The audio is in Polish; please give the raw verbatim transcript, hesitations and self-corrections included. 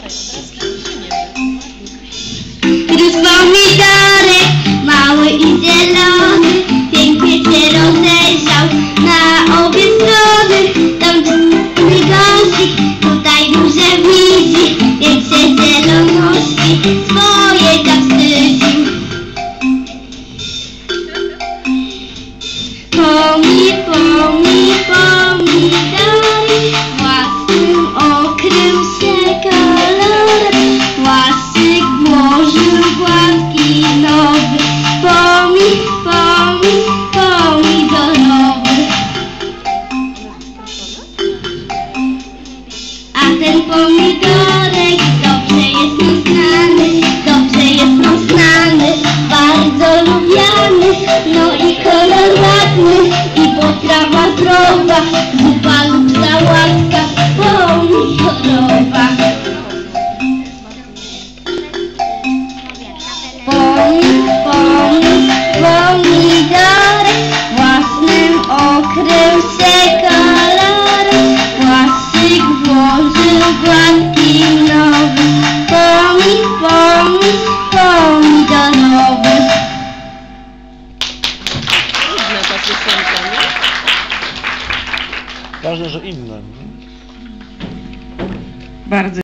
Rósł pomidorek, mały i zielony, pięknie się rozejrzał na obie strony. Tam pomidorski, tutaj duże widzi, więc się zieloności swoje tak wstydził. Pomi, pomi, pomidory, własnym okrył się kolorem, łaszyk włożył gładki nowy, pomi, pomi, pomidorowy. A ten pomidorek dobrze jest mi znany, dobrze jest mi znany, bardzo lubiany, no i kolor ładny, i potrawa zdrowa, zupa lub sałatka pomidorowa. Pomi, pomi, pomidorek, własnym okrył się kolorem, łaszyk włożył gładki nowy, pomi, pomi, pomidorowy. Inna ta piosenka, nie? Ważne, że inne. Bardzo